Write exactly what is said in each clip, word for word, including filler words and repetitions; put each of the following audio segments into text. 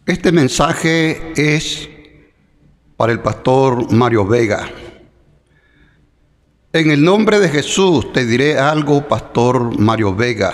Este mensaje es para el pastor Mario Vega. En el nombre de Jesús te diré algo, pastor Mario Vega.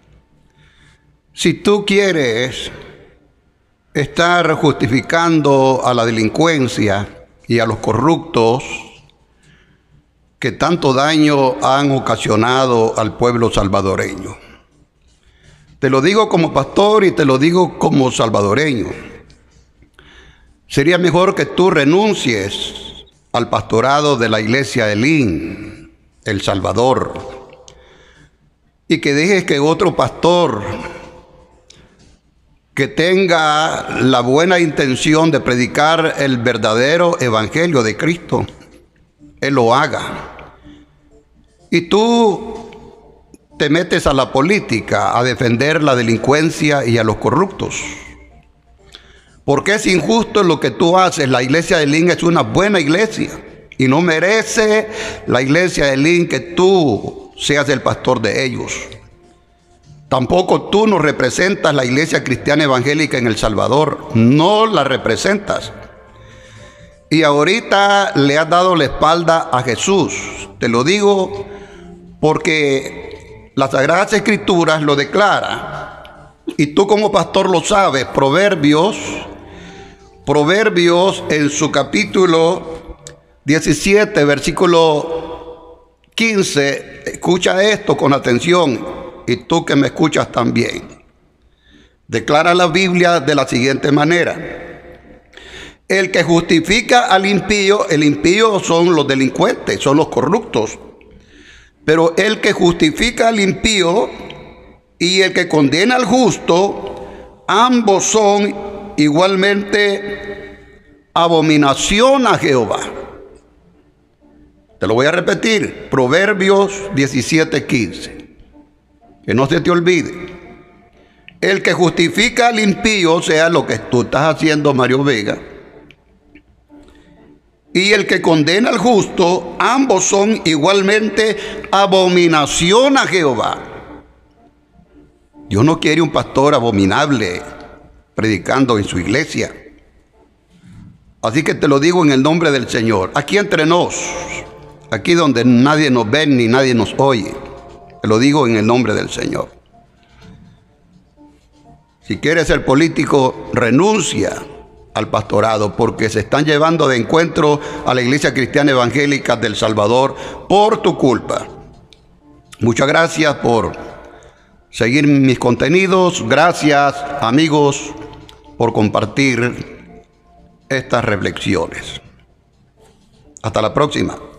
Si tú quieres estar justificando a la delincuencia y a los corruptos que tanto daño han ocasionado al pueblo salvadoreño, te lo digo como pastor y te lo digo como salvadoreño, sería mejor que tú renuncies al pastorado de la iglesia Elim, El Salvador, y que dejes que otro pastor que tenga la buena intención de predicar el verdadero evangelio de Cristo, él lo haga. Y tú te metes a la política a defender la delincuencia y a los corruptos. Porque es injusto lo que tú haces. La iglesia de Elim es una buena iglesia y no merece la iglesia de Elim que tú seas el pastor de ellos. Tampoco tú no representas la iglesia cristiana evangélica en El Salvador. No la representas. Y ahorita le has dado la espalda a Jesús. Te lo digo porque las Sagradas Escrituras lo declara. Y tú como pastor lo sabes. Proverbios, Proverbios en su capítulo diecisiete, versículo quince. Escucha esto con atención. Y tú que me escuchas también. Declara la Biblia de la siguiente manera: el que justifica al impío, el impío son los delincuentes, son los corruptos. Pero el que justifica al impío y el que condena al justo, ambos son igualmente abominación a Jehová. Te lo voy a repetir, Proverbios diecisiete, quince. Que no se te olvide. El que justifica al impío, o sea, lo que tú estás haciendo, Mario Vega, y el que condena al justo, ambos son igualmente abominación a Jehová. Dios no quiere un pastor abominable predicando en su iglesia. Así que te lo digo en el nombre del Señor. Aquí entre nos, aquí donde nadie nos ve ni nadie nos oye, te lo digo en el nombre del Señor. Si quieres ser político, renuncia al pastorado, porque se están llevando de encuentro a la iglesia cristiana evangélica del Salvador por tu culpa. Muchas gracias por seguir mis contenidos. Gracias, amigos, por compartir estas reflexiones. Hasta la próxima.